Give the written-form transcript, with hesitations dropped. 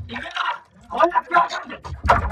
你别打，我俩不要上去。